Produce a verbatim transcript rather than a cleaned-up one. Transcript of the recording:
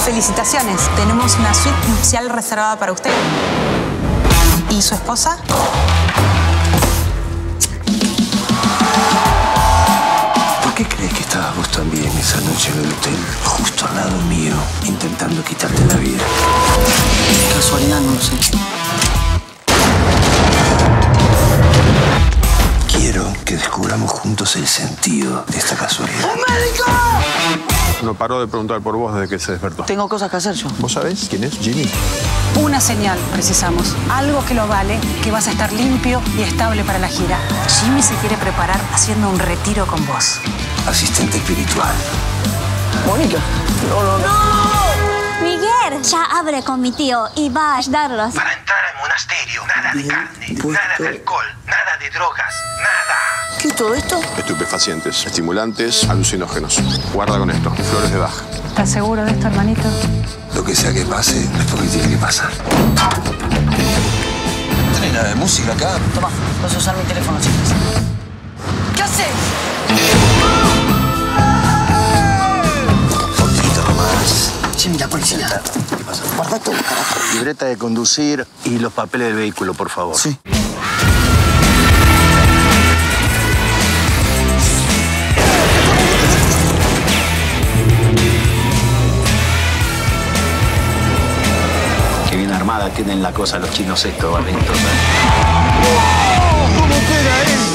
Felicitaciones, tenemos una suite nupcial reservada para usted. ¿Y su esposa? ¿Por qué crees que estabas vos también esa noche en el hotel, justo al lado mío, intentando quitarte la vida? Casualidad, no lo sé. Quiero que descubramos juntos el sentido de esta casualidad. ¡Un médico! No paró de preguntar por vos desde que se despertó. Tengo cosas que hacer yo. ¿Vos sabés quién es Jimmy? Una señal precisamos. Algo que lo vale, que vas a estar limpio y estable para la gira. Jimmy se quiere preparar haciendo un retiro con vos. Asistente espiritual. Mónica. No, no, no. Miguel ya abre con mi tío y va a ayudarlos. Para entrar al monasterio, nada de Bien carne, puesto. nada de alcohol, nada de drogas, nada. ¿Qué es todo esto? Estupefacientes, estimulantes, alucinógenos. Guarda con esto, flores de Bach. ¿Estás seguro de esto, hermanito? Lo que sea que pase, es porque tiene que pasar. No tenés nada de música acá. Toma, vas a usar mi teléfono, chicas. ¿Qué haces? Poquito nomás. Jimmy, la policía. ¿Qué pasa? Guarda todo, carajo. Libreta de conducir y los papeles del vehículo, por favor. Sí. Qué bien armada tienen la cosa los chinos estos, barritos. ¿Cómo queda eso?